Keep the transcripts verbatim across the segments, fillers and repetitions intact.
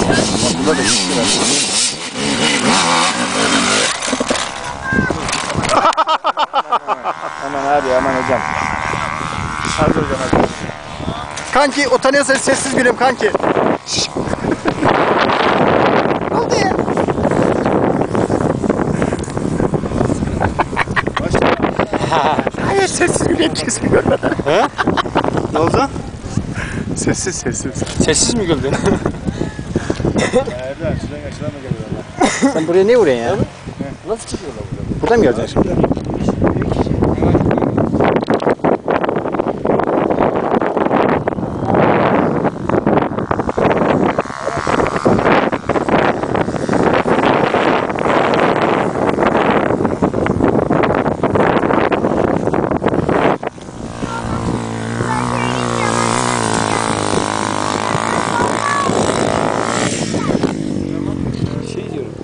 Burada da çıkıyor. Aman abi aman hocam. Hadi hocam hadi. Kanki utanıyorsan sessiz gülüm kanki. Ne oldu ya? Hayır sessiz gülüm kesmiyor. He? Ne oldu? Sessiz sessiz. Sessiz mi güldün? Nereden? Şuradan şuradan mı geliyorlar? Sen buraya niye vuruyorsun ya? Nasıl çıkıyorlar burada? Buradan mı geleceksin şimdi? Şey diyorum.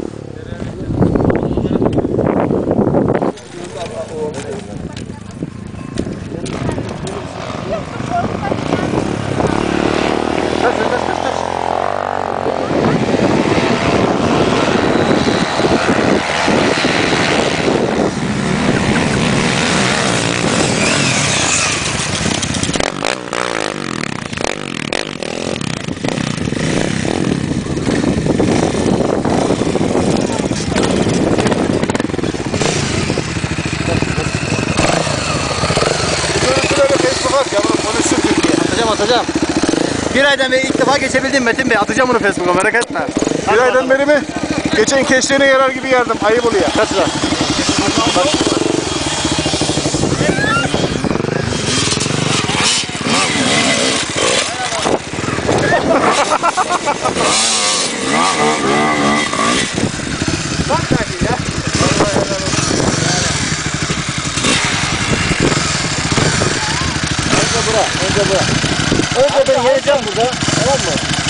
Atacağım atacağım. Bir aydan beri ilk defa geçebildim Metin Bey. Atacağım bunu Facebook'a merak etme. Bir aydan beri mi? Geçen keşlerine yarar gibi yardım. Ayıp oluyor. Kaç lira? Bak kanki ya. Önce bura, önce bura. Önce ben geleceğim burada. Tamam mı?